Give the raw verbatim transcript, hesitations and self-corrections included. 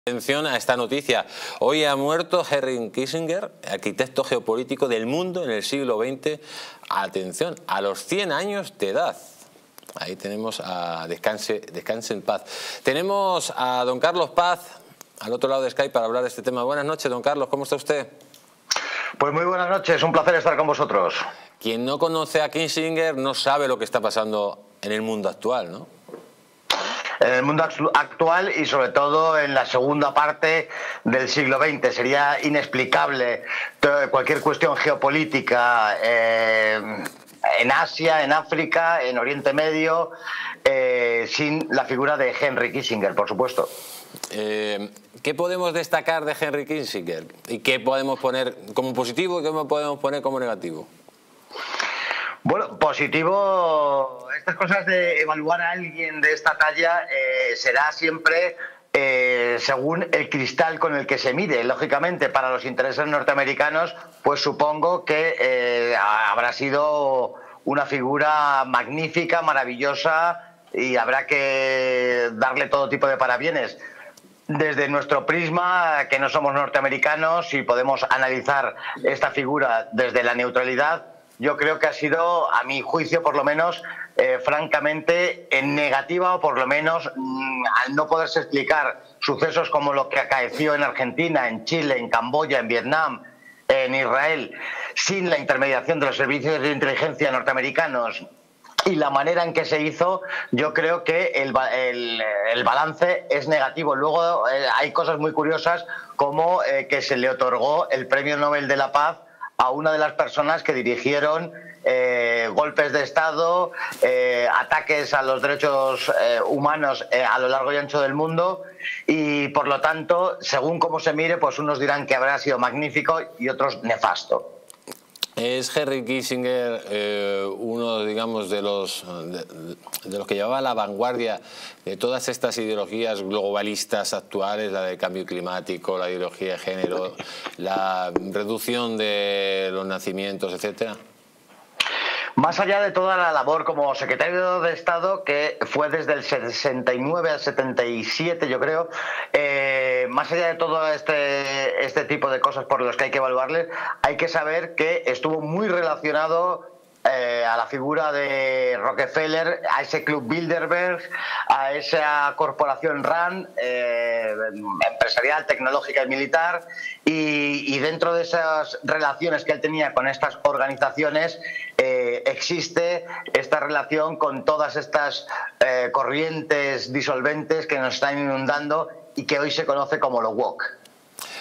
Atención a esta noticia. Hoy ha muerto Henry Kissinger, arquitecto geopolítico del mundo en el siglo veinte. Atención, a los cien años de edad. Ahí tenemos a Descanse, descanse en paz. Tenemos a don Carlos Paz al otro lado de Skype para hablar de este tema. Buenas noches, don Carlos, ¿cómo está usted? Pues muy buenas noches, un placer estar con vosotros. Quien no conoce a Kissinger no sabe lo que está pasando en el mundo actual, ¿no? En el mundo actual y sobre todo en la segunda parte del siglo veinte. Sería inexplicable cualquier cuestión geopolítica eh, en Asia, en África, en Oriente Medio, eh, sin la figura de Henry Kissinger, por supuesto. Eh, ¿Qué podemos destacar de Henry Kissinger? ¿Y qué podemos poner como positivo y qué podemos poner como negativo? Bueno, positivo, estas cosas de evaluar a alguien de esta talla eh, será siempre eh, según el cristal con el que se mire. Lógicamente, para los intereses norteamericanos, pues supongo que eh, habrá sido una figura magnífica, maravillosa, y habrá que darle todo tipo de parabienes. Desde nuestro prisma, que no somos norteamericanos y podemos analizar esta figura desde la neutralidad, yo creo que ha sido, a mi juicio por lo menos, eh, francamente en negativa, o por lo menos mmm, al no poderse explicar sucesos como lo que acaeció en Argentina, en Chile, en Camboya, en Vietnam, en Israel, sin la intermediación de los servicios de inteligencia norteamericanos y la manera en que se hizo, yo creo que el, el, el balance es negativo. Luego eh, hay cosas muy curiosas como eh, que se le otorgó el Premio Nobel de la Paz a una de las personas que dirigieron eh, golpes de Estado, eh, ataques a los derechos eh, humanos eh, a lo largo y ancho del mundo, y por lo tanto, según cómo se mire, pues unos dirán que habrá sido magnífico y otros nefasto. ¿Es Henry Kissinger eh, uno, digamos, de los, de, de los que llevaba la vanguardia de todas estas ideologías globalistas actuales, la del cambio climático, la ideología de género, la reducción de los nacimientos, etcétera? Más allá de toda la labor como secretario de Estado, que fue desde el sesenta y nueve al setenta y siete, yo creo, eh, más allá de todo este, este tipo de cosas por los que hay que evaluarle, hay que saber que estuvo muy relacionado Eh, a la figura de Rockefeller, a ese club Bilderberg, a esa corporación RAND, eh, empresarial, tecnológica y militar, y, y dentro de esas relaciones que él tenía con estas organizaciones eh, existe esta relación con todas estas eh, corrientes disolventes que nos están inundando y que hoy se conoce como lo woke.